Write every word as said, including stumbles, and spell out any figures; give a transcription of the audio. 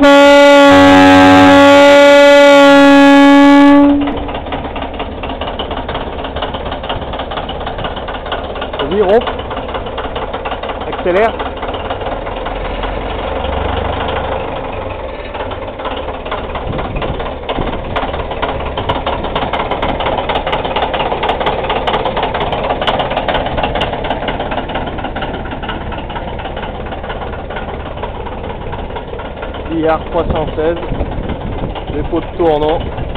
Vas-y, rompe. Accélère. I R trois cent seize, dépôt de tournant.